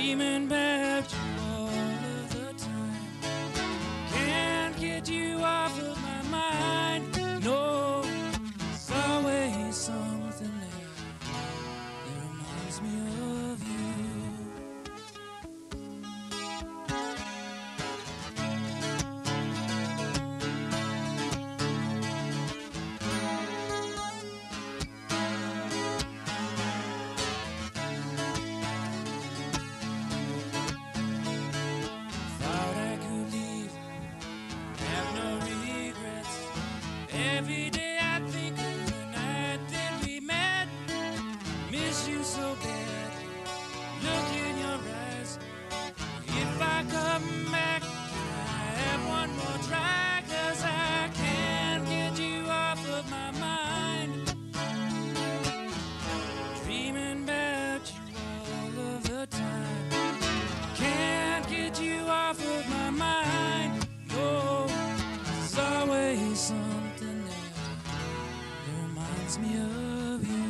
dreaming about you all of the time. Can't get you off of my mind. No, there's always something there that reminds me of you. Every day I think of the night that we met. Miss you so bad. Look in your eyes. If I come back, can I have one more try? 'Cause I can't get you off of my mind. Dreaming about you all of the time. Can't get you off of my mind. No, there's always something reminds me of you.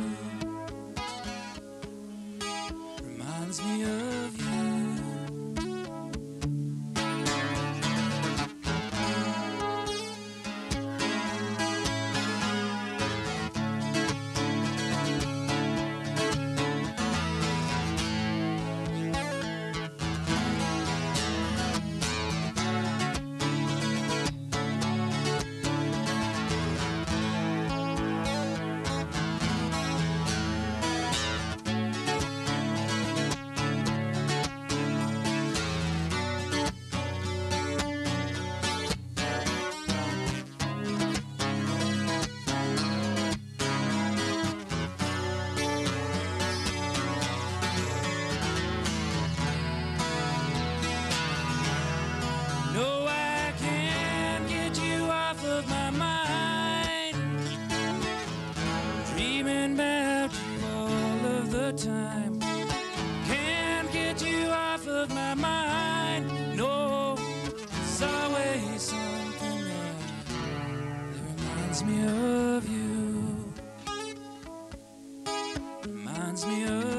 Reminds me of you. Time can't get you off of my mind. No, there's always something there that reminds me of you. Reminds me of